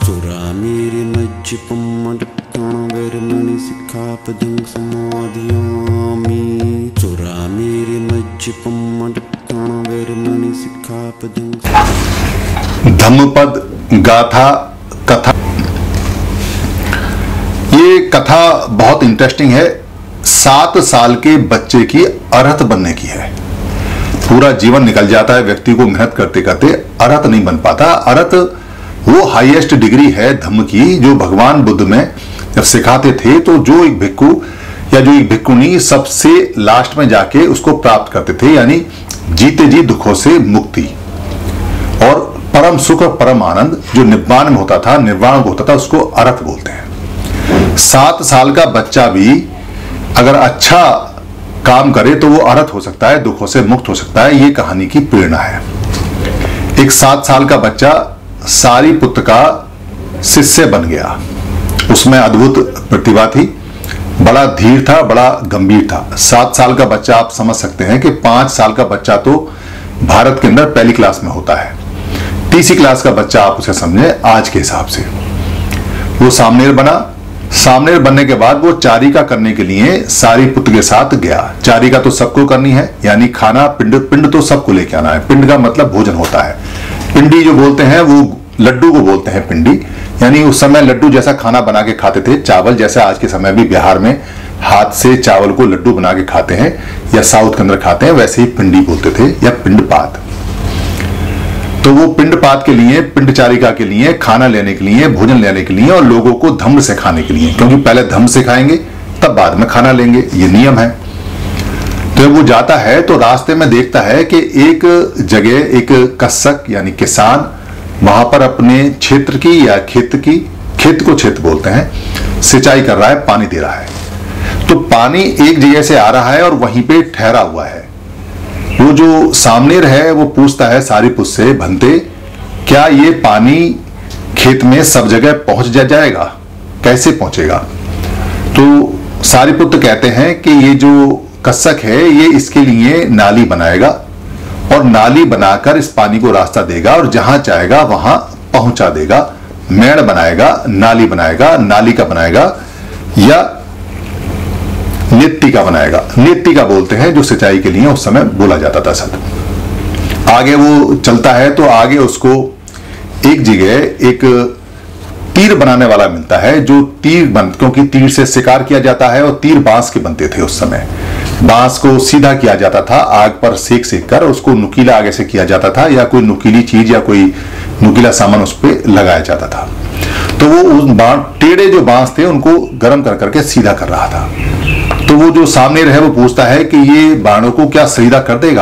चोरा मेरे मज्ज पम्मडक्कण वेरमणि सिक्खापदं समाधियामि। चोरा मेरे मज्ज पम्मडक्कण वेरमणि सिक्खापदं। धम्मपद गाथा कथा। ये कथा बहुत इंटरेस्टिंग है। 7 साल के बच्चे की अरहत बनने की है। पूरा जीवन निकल जाता है व्यक्ति को मेहनत करते करते, अरहत नहीं बन पाता। अरहत वो हाईएस्ट डिग्री है धम्म की, जो भगवान बुद्ध में जब सिखाते थे तो जो एक भिक्खु या जो एक भिक्खुनी सबसे लास्ट में जाके उसको प्राप्त करते थे, यानी जीते जी दुखों से मुक्ति और परम सुख और परम आनंद जो निब्बान में होता था, निर्वाण होता था, उसको अरहत बोलते हैं। 7 साल का बच्चा भी अगर अच्छा काम करे तो वो अरहत हो सकता है, दुखों से मुक्त हो सकता है। ये कहानी की प्रेरणा है। एक 7 साल का बच्चा सारीपुत्र का शिष्य बन गया। उसमें अद्भुत प्रतिभा थी, बड़ा धीर था, बड़ा गंभीर था। 7 साल का बच्चा आप समझ सकते हैं कि 5 साल का बच्चा तो भारत के अंदर पहली क्लास में होता है। तीसरी क्लास का बच्चा आप उसे समझे आज के हिसाब से। वो सामनेर बना। सामनेर बनने के बाद वो चारिका करने के लिए सारीपुत्र के साथ गया। चारिका तो सबको करनी है, यानी खाना पिंड तो सबको लेके आना है। पिंड का मतलब भोजन होता है। पिंडी जो बोलते हैं वो लड्डू को बोलते हैं पिंडी, यानी उस समय लड्डू जैसा खाना बना के खाते थे। चावल जैसा आज के समय भी बिहार में हाथ से चावल को लड्डू बना के खाते हैं या साउथ के अंदर खाते हैं, वैसे ही पिंडी बोलते थे या पिंडपात। तो वो पिंडपात के लिए, पिंडचारिका के लिए, खाना लेने के लिए, भोजन लेने के लिए और लोगों को धम्म सिखाने के लिए, क्योंकि पहले धम्म सिखाएंगे तब बाद में खाना लेंगे, ये नियम है। तो जब वो जाता है तो रास्ते में देखता है कि एक जगह एक कस्सक यानी किसान वहां पर अपने क्षेत्र की या खेत को क्षेत्र बोलते हैं, सिंचाई कर रहा है, पानी दे रहा है। तो पानी एक जगह से आ रहा है और वहीं पे ठहरा हुआ है। वो जो सामनेर है वो पूछता है सारीपुत्र से, भंते क्या ये पानी खेत में सब जगह पहुंच जाएगा, कैसे पहुंचेगा? तो सारीपुत्र कहते हैं कि ये जो कस्सक है ये इसके लिए नाली बनाएगा और नाली बनाकर इस पानी को रास्ता देगा और जहां चाहेगा वहां पहुंचा देगा। मेड़ बनाएगा, नाली बनाएगा, नाली का बनाएगा या नेत्ती का बनाएगा। नेत्ती का बोलते हैं जो सिंचाई के लिए उस समय बोला जाता था सब। आगे वो चलता है तो आगे उसको एक जगह एक तीर बनाने वाला मिलता है, जो क्योंकि तीर से शिकार किया जाता है और तीर बांस के बनते थे उस समय। बांस को सीधा किया जाता था, आग पर सेक कर उसको नुकीला आगे से किया जाता था या कोई नुकीली चीज या कोई नुकीला सामान उस पर लगाया जाता था। तो वो उस टेढ़े जो बांस थे उनको गर्म कर करके सीधा कर रहा था। तो वो जो सामने रहे वो पूछता है कि ये बाणों को क्या सीधा कर देगा?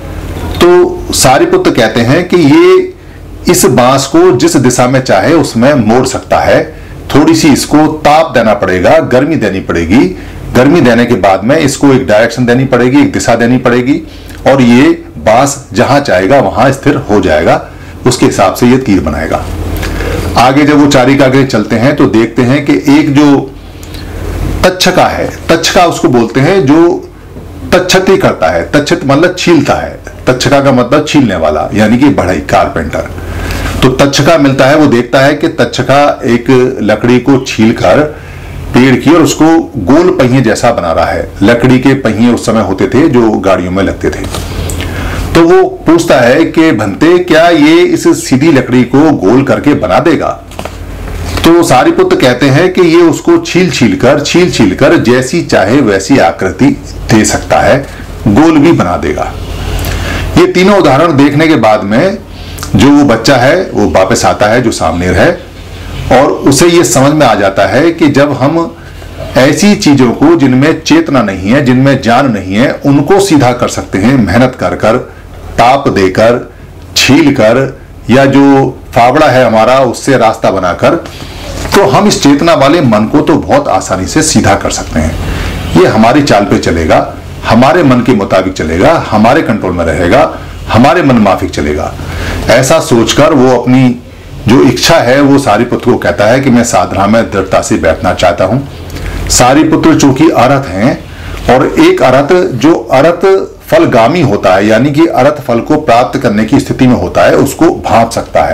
तो सारीपुत्र कहते हैं कि ये इस बांस को जिस दिशा में चाहे उसमें मोड़ सकता है। थोड़ी सी इसको ताप देना पड़ेगा, गर्मी देनी पड़ेगी। गर्मी देने के बाद में इसको एक डायरेक्शन देनी पड़ेगी, एक दिशा देनी पड़ेगी और ये बांस जहां चाहेगा वहां स्थिर हो जाएगा। उसके हिसाब से ये तीर बनाएगा। आगे जब वो चारिका आगे चलते हैं तो देखते हैं कि एक जो तक्षका है, तक्षका उसको बोलते हैं जो तक्षती करता है। तक्षत मतलब छीलता है, तक्षका का मतलब छीलने वाला, यानी कि बढ़ई, कारपेंटर। तो तक्षका मिलता है, वो देखता है कि तक्षका एक लकड़ी को छीलकर पेड़ की और उसको गोल पहिए जैसा बना रहा है। लकड़ी के पहिए उस समय होते थे जो गाड़ियों में लगते थे। तो वो पूछता है कि भंते क्या ये इस सीधी लकड़ी को गोल करके बना देगा? तो सारीपुत्र कहते हैं कि ये उसको छील छील कर जैसी चाहे वैसी आकृति दे सकता है, गोल भी बना देगा। ये तीनों उदाहरण देखने के बाद में जो वो बच्चा है वो वापस आता है जो सामने है और उसे ये समझ में आ जाता है कि जब हम ऐसी चीजों को जिनमें चेतना नहीं है, जिनमें जान नहीं है, उनको सीधा कर सकते हैं मेहनत कर ताप देकर, छील कर या जो फावड़ा है हमारा उससे रास्ता बनाकर, तो हम इस चेतना वाले मन को तो बहुत आसानी से सीधा कर सकते हैं। ये हमारी चाल पे चलेगा, हमारे मन के मुताबिक चलेगा, हमारे कंट्रोल में रहेगा, हमारे मन माफिक चलेगा। ऐसा सोचकर वो अपनी जो इच्छा है वो सारीपुत्र को कहता है कि मैं साधना में दृढ़ता से बैठना चाहता हूं। सारीपुत्र चूंकि अरहत हैं और एक अरहत जो अरहत फलगामी होता है, यानी कि अरहत फल को प्राप्त करने की स्थिति में होता है, उसको भांप सकता है।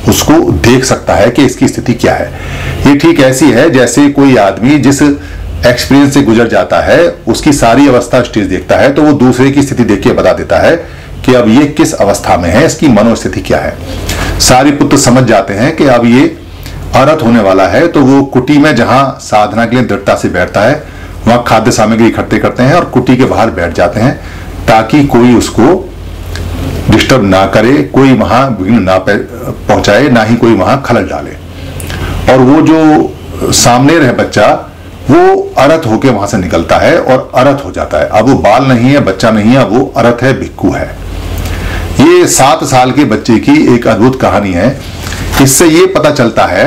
उसको देख सकता है कि इसकी स्थिति क्या है। ये ठीक ऐसी है जैसे कोई आदमी जिस एक्सपीरियंस से गुजर जाता है, उसकी सारी अवस्था स्टेज देखता है, तो वो दूसरे की स्थिति देख के बता देता है कि अब ये किस अवस्था में है, इसकी मनोस्थिति क्या है। सारिपुत्र समझ जाते हैं कि अब ये अर्थ होने वाला है, तो वो कुटी में जहां साधना के लिए दृढ़ता से बैठता है वहां खाद्य सामग्री इकट्ठे करते हैं और कुटी के बाहर बैठ जाते हैं ताकि कोई उसको डिस्टर्ब ना करे, कोई वहां विघ्न ना पहुंचाए, ना ही कोई वहां खलल डाले। और वो जो सामने रहे बच्चा, वो अरथ होके वहां से निकलता है और अरथ हो जाता है। अब वो बाल नहीं है, बच्चा नहीं है, वो अरथ है, भिक्खु है। ये 7 साल के बच्चे की एक अद्भुत कहानी है। इससे ये पता चलता है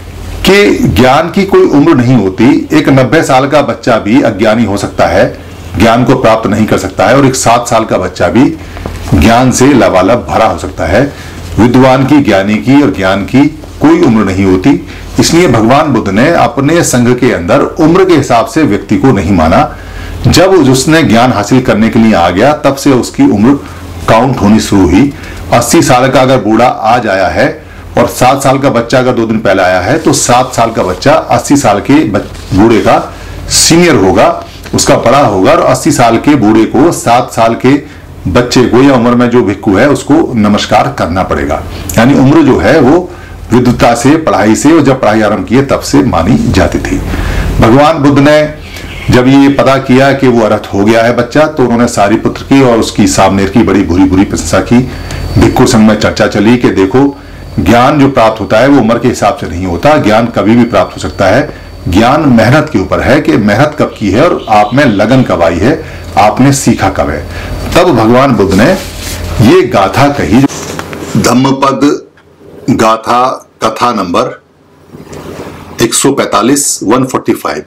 कि ज्ञान की कोई उम्र नहीं होती। एक 90 साल का बच्चा भी अज्ञानी हो सकता है, ज्ञान को प्राप्त नहीं कर सकता है, और एक 7 साल का बच्चा भी ज्ञान से लबालब भरा हो सकता है। विद्वान की, ज्ञानी की और ज्ञान की कोई उम्र नहीं होती। इसलिए भगवान बुद्ध ने अपने संघ के अंदर उम्र के हिसाब से व्यक्ति को नहीं माना। जब उसने ज्ञान हासिल करने के लिए आ गया, तब से उसकी उम्र काउंट होनी शुरू हुई। 80 साल का अगर बूढ़ा आज आया है और 7 साल का बच्चा अगर 2 दिन पहले आया है, तो 7 साल का बच्चा 80 साल के बूढ़े का सीनियर होगा, उसका बड़ा होगा। और 80 साल के बूढ़े को 7 साल के बच्चे को या उम्र में जो भिक्खु है उसको नमस्कार करना पड़ेगा। यानी उम्र जो है वो विद्वता से, पढ़ाई से, और जब पढ़ाई आरंभ की तब से मानी जाती थी। भगवान बुद्ध ने जब ये पता किया कि वो अरथ हो गया है बच्चा, तो उन्होंने सारिपुत्र की और उसकी सामनेर की बड़ी बुरी बुरी प्रशंसा की। भिक्खु संघ में चर्चा चली कि देखो, ज्ञान जो प्राप्त होता है वो उम्र के हिसाब से नहीं होता, ज्ञान कभी भी प्राप्त हो सकता है। ज्ञान मेहनत के ऊपर है कि मेहनत कब की है और आप में लगन कब आई है, आपने सीखा कब है। तब भगवान बुद्ध ने ये गाथा कही, धम्मपद गाथा कथा नंबर 145 145।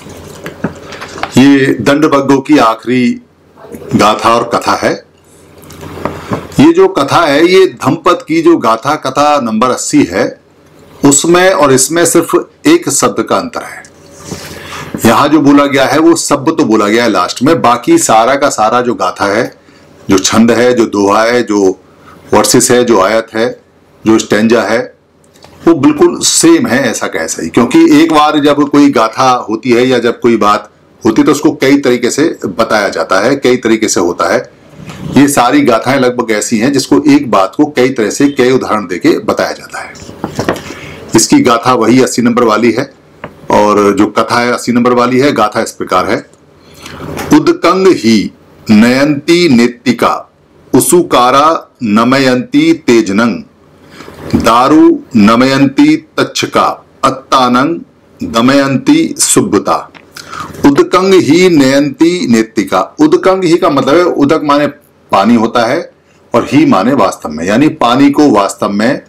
ये दंडभग्गों की आखिरी गाथा और कथा है। ये जो कथा है, ये धम्मपद की जो गाथा कथा नंबर 80 है, उसमें और इसमें सिर्फ एक शब्द का अंतर है। यहां जो बोला गया है वो शब्द तो बोला गया है लास्ट में, बाकी सारा का सारा जो गाथा है, जो छंद है, जो दोहा है, जो वर्सेस है, जो आयत है, जो स्टैंजा है, वो बिल्कुल सेम है, ऐसा कैसा ही। क्योंकि एक बार जब कोई गाथा होती है या जब कोई बात होती है तो उसको कई तरीके से बताया जाता है, कई तरीके से होता है। ये सारी गाथाएं लगभग ऐसी हैं जिसको एक बात को कई तरह से, कई उदाहरण देके बताया जाता है। इसकी गाथा वही 80 नंबर वाली है और जो कथा है 80 नंबर वाली है। गाथा इस प्रकार है, उदकंग ही नयंती नेत्तिका उसुकारा नमयंती तेजनंग दारु नमयंती तच्छका अत्तानंग दमयंती सुब्बता। उदकंग ही नयंती नेत्तिका। उदकंग ही का मतलब है, उदक माने पानी होता है और ही माने वास्तव में, यानी पानी को वास्तव में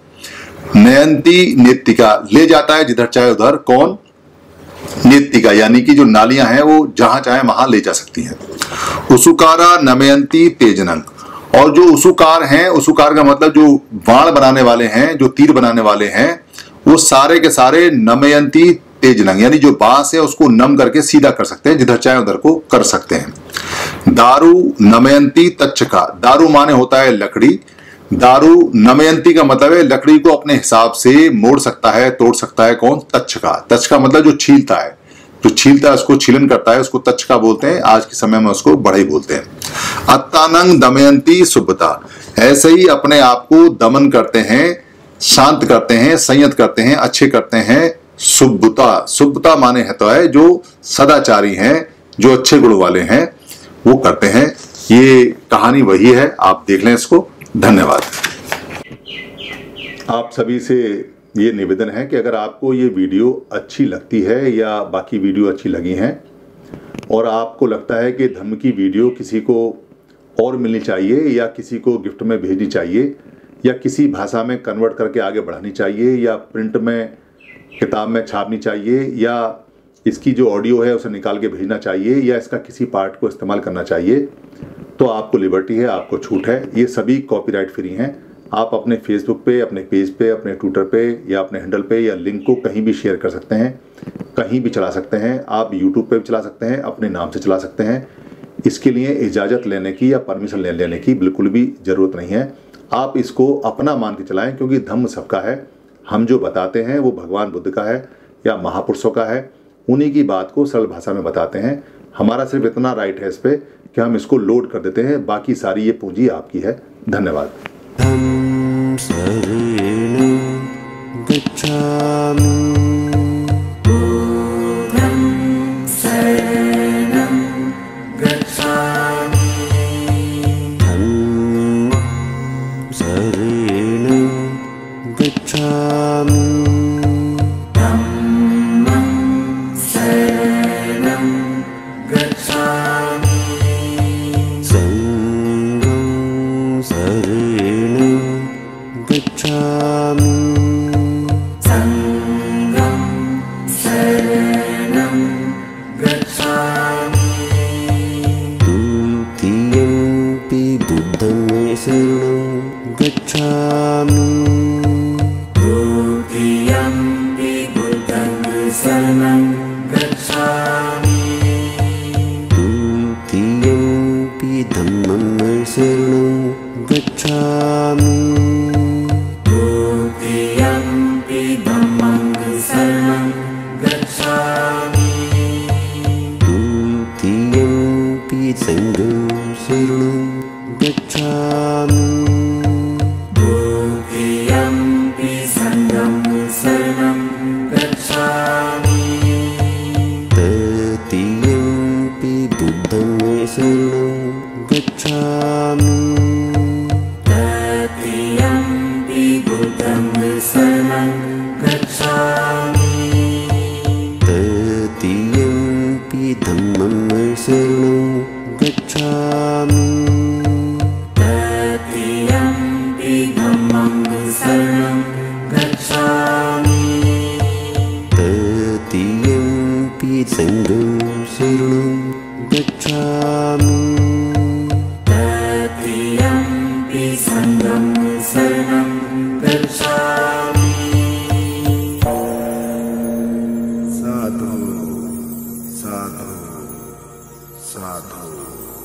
नयंती नेत्तिका ले जाता है जिधर चाहे उधर। कौन? नेत्तिका, यानी कि जो नालियां हैं वो जहां चाहे वहां ले जा सकती हैं। उसुकारा नमयंती तेजनंग, और जो उसुकार हैं, उसुकार का मतलब जो बाण बनाने वाले हैं, जो तीर बनाने वाले हैं, वो सारे के सारे नमयंती तेजनंग, यानी जो बांस है उसको नम करके सीधा कर सकते हैं, जिधर चाहे उधर को कर सकते हैं। दारू नमयंती तच्छका, दारू माने होता है लकड़ी, दारू नमयंती का मतलब है लकड़ी को अपने हिसाब से मोड़ सकता है, तोड़ सकता है। कौन? तच्छका। तच्छका मतलब जो छीलता है, जो छीलता है उसको छीलन करता है, उसको तच्छका बोलते हैं। आज के समय में उसको बढ़ई बोलते हैं। अत्तानंग दमयंती सुब्बता, ऐसे ही अपने आप को दमन करते हैं, शांत करते हैं, संयत करते हैं, अच्छे करते हैं। सुब्बता, सुब्बता माने है तो है जो सदाचारी हैं, जो अच्छे गुण वाले हैं, वो करते हैं। ये कहानी वही है, आप देख लें इसको। धन्यवाद। आप सभी से ये निवेदन है कि अगर आपको ये वीडियो अच्छी लगती है या बाकी वीडियो अच्छी लगी हैं और आपको लगता है कि धर्म की वीडियो किसी को और मिलनी चाहिए या किसी को गिफ्ट में भेजनी चाहिए या किसी भाषा में कन्वर्ट करके आगे बढ़ानी चाहिए या प्रिंट में किताब में छापनी चाहिए या इसकी जो ऑडियो है उसे निकाल के भेजना चाहिए या इसका किसी पार्ट को इस्तेमाल करना चाहिए, तो आपको लिबर्टी है, आपको छूट है। ये सभी कॉपीराइट फ्री हैं। आप अपने फेसबुक पे, अपने पेज पे, अपने ट्विटर पे या अपने हैंडल पे या लिंक को कहीं भी शेयर कर सकते हैं, कहीं भी चला सकते हैं। आप यूट्यूब पे भी चला सकते हैं, अपने नाम से चला सकते हैं। इसके लिए इजाज़त लेने की या परमिशन लेने की बिल्कुल भी ज़रूरत नहीं है। आप इसको अपना मान के चलाएं, क्योंकि धम्म सबका है। हम जो बताते हैं वो भगवान बुद्ध का है या महापुरुषों का है, उन्हीं की बात को सरल भाषा में बताते हैं। हमारा सिर्फ इतना राइट है इस पे कि हम इसको लोड कर देते हैं, बाकी सारी ये पूंजी आपकी है। धन्यवाद। साधु साधु।